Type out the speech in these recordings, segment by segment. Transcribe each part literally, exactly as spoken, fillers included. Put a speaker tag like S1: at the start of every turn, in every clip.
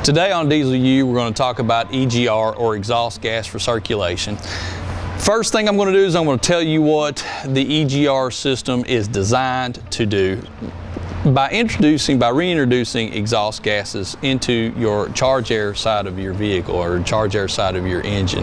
S1: Today on Diesel U, we're going to talk about E G R, or exhaust gas recirculation. First thing I'm going to do is I'm going to tell you what the E G R system is designed to do. By introducing, by reintroducing exhaust gases into your charge air side of your vehicle or charge air side of your engine.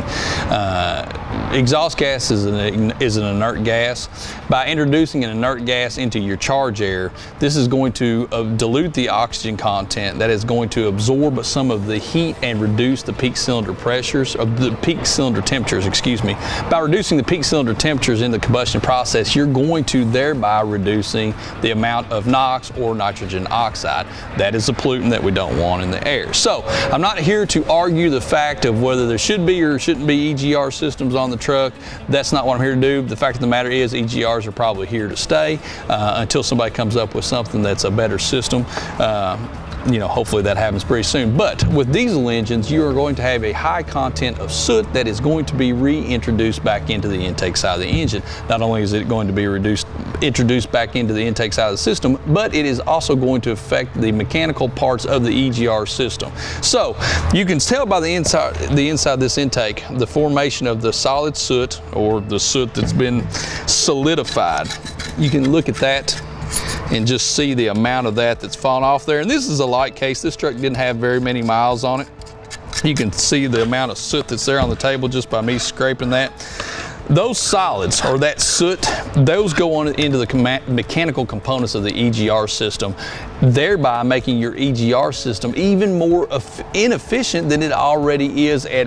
S1: Uh, exhaust gas is an, is an inert gas. By introducing an inert gas into your charge air, this is going to uh, dilute the oxygen content. That is going to absorb some of the heat and reduce the peak cylinder pressures, or the peak cylinder temperatures, excuse me. By reducing the peak cylinder temperatures in the combustion process, you're going to thereby reducing the amount of NOx or nitrogen oxide. That is a pollutant that we don't want in the air. So I'm not here to argue the fact of whether there should be or shouldn't be E G R systems on the truck. That's not what I'm here to do. The fact of the matter is E G Rs are probably here to stay uh, until somebody comes up with something that's a better system. Uh, you know, hopefully that happens pretty soon. But with diesel engines, you are going to have a high content of soot that is going to be reintroduced back into the intake side of the engine. Not only is it going to be reduced, introduced back into the intake side of the system, but it is also going to affect the mechanical parts of the E G R system. So you can tell by the inside, the inside of this intake, the formation of the solid soot, or the soot that's been solidified. You can look at that and just see the amount of that that's fallen off there. And this is a light case. This truck didn't have very many miles on it. You can see the amount of soot that's there on the table just by me scraping that. Those solids, or that soot, those go on into the mechanical components of the E G R system, thereby making your E G R system even more inefficient than it already is at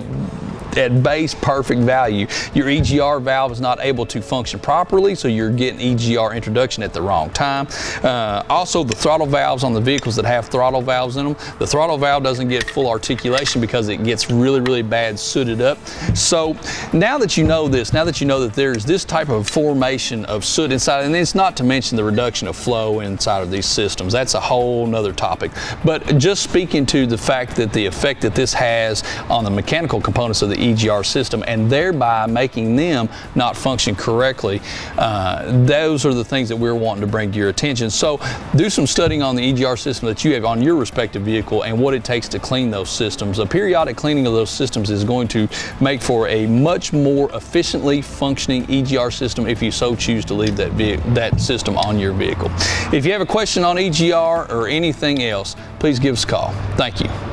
S1: at base perfect value. Your E G R valve is not able to function properly, so you're getting E G R introduction at the wrong time. Uh, also, the throttle valves on the vehicles that have throttle valves in them, the throttle valve doesn't get full articulation because it gets really, really bad sooted up. So now that you know this, now that you know that there's this type of formation of soot inside, and it's not to mention the reduction of flow inside of these systems. That's a whole nother topic. But just speaking to the fact that the effect that this has on the mechanical components of the E G R system, and thereby making them not function correctly, uh, those are the things that we're wanting to bring to your attention. So do some studying on the E G R system that you have on your respective vehicle and what it takes to clean those systems. A periodic cleaning of those systems is going to make for a much more efficiently functioning E G R system if you so choose to leave that, that system on your vehicle. If you have a question on E G R or anything else, please give us a call. Thank you.